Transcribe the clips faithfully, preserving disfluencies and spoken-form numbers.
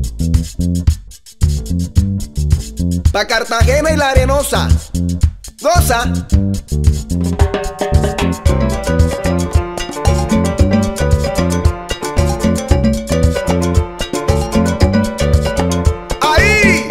Pa' Cartagena y la Arenosa, goza. Ahí.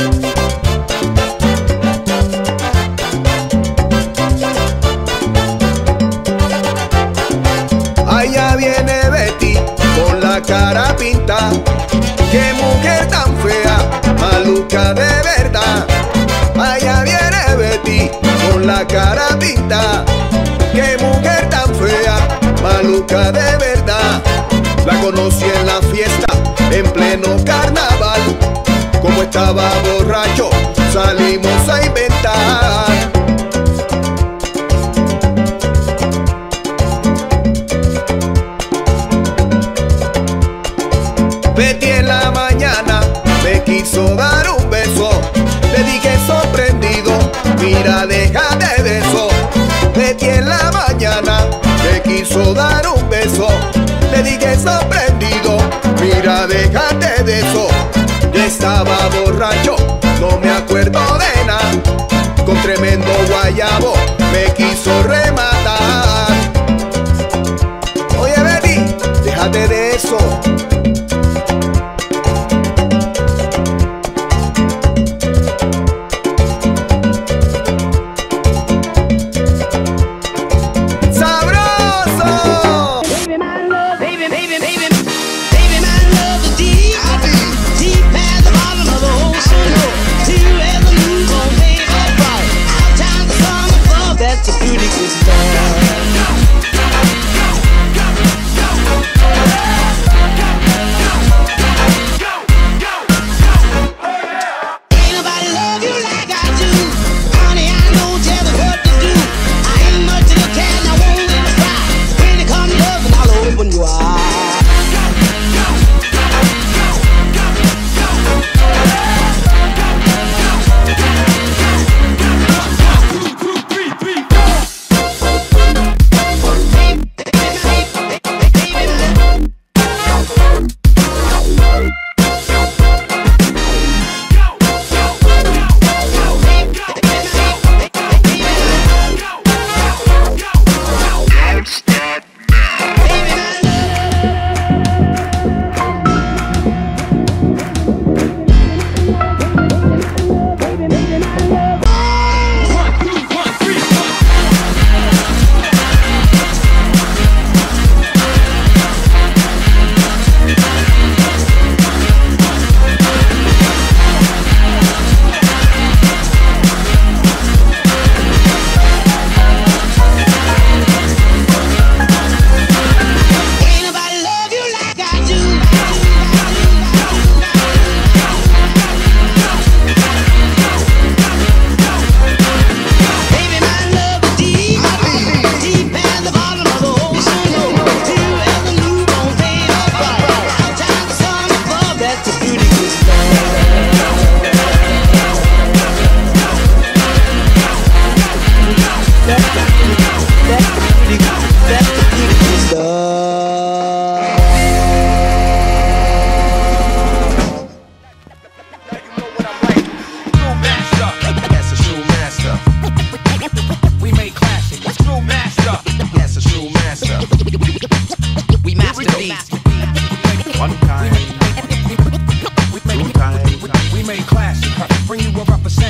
Allá viene Betty con la cara pinta. Qué mujer tan fea, maluca de verdad. Allá viene Betty con la cara pinta. Qué mujer tan fea, maluca de verdad. La conocí en la fiesta, en pleno carnaval. Como estaba borracho, salimos a inventar. Betty en la mañana me quiso dar un beso. Le dije sorprendido, mira, déjate de eso. Betty en la mañana me quiso dar un beso. Le dije sorprendido, mira, déjate de eso. Yo estaba borracho, no me acuerdo de nada. Con tremendo guayabo me quiso rematar. Oye Betty, déjate de eso.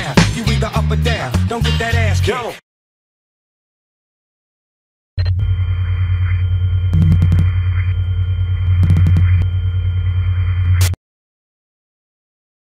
Don't get that ass kicked.